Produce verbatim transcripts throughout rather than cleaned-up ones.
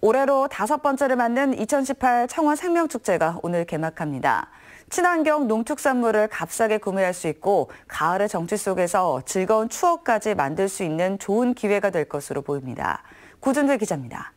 올해로 다섯 번째를 맞는 이천십팔 청원 생명축제가 오늘 개막합니다. 친환경 농축산물을 값싸게 구매할 수 있고 가을의 정취 속에서 즐거운 추억까지 만들 수 있는 좋은 기회가 될 것으로 보입니다. 구준들 기자입니다.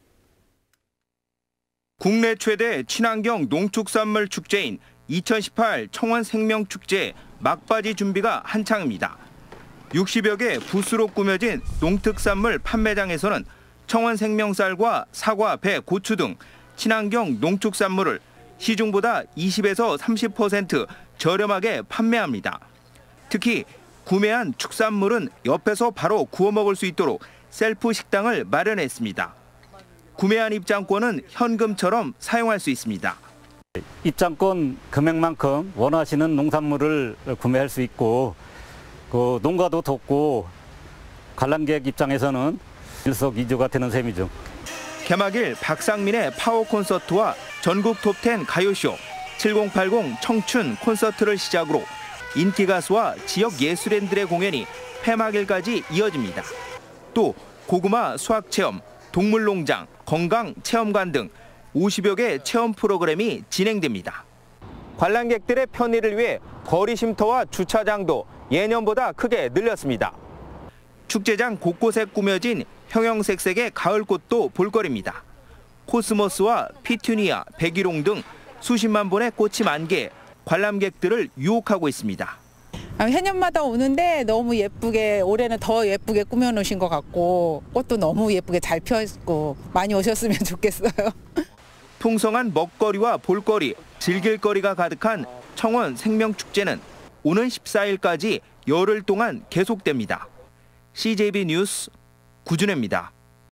국내 최대 친환경 농축산물 축제인 이천십팔 청원 생명축제 막바지 준비가 한창입니다. 육십여 개 부스로 꾸며진 농특산물 판매장에서는 청원 생명쌀과 사과, 배, 고추 등 친환경 농축산물을 시중보다 이십에서 삼십 퍼센트 저렴하게 판매합니다. 특히 구매한 축산물은 옆에서 바로 구워 먹을 수 있도록 셀프 식당을 마련했습니다. 구매한 입장권은 현금처럼 사용할 수 있습니다. 입장권 금액만큼 원하시는 농산물을 구매할 수 있고 그 농가도 돕고 관람객 입장에서는 일석이조가 되는 셈이죠. 개막일 박상민의 파워 콘서트와 전국 톱텐 가요쇼, 칠공팔공 청춘 콘서트를 시작으로 인기 가수와 지역 예술인들의 공연이 폐막일까지 이어집니다. 또 고구마 수확 체험, 동물농장, 건강 체험관 등 오십여 개 체험 프로그램이 진행됩니다. 관람객들의 편의를 위해 거리 쉼터와 주차장도 예년보다 크게 늘렸습니다. 축제장 곳곳에 꾸며진 형형색색의 가을꽃도 볼거리입니다. 코스모스와 피투니아, 백일홍 등 수십만 본의 꽃이 만개해 관람객들을 유혹하고 있습니다. 해년마다 오는데 너무 예쁘게, 올해는 더 예쁘게 꾸며놓으신 것 같고 꽃도 너무 예쁘게 잘 펴있고 많이 오셨으면 좋겠어요. 풍성한 먹거리와 볼거리, 즐길거리가 가득한 청원 생명축제는 오는 십사일까지 열흘 동안 계속됩니다. 씨제이비 뉴스 구준혜입니다.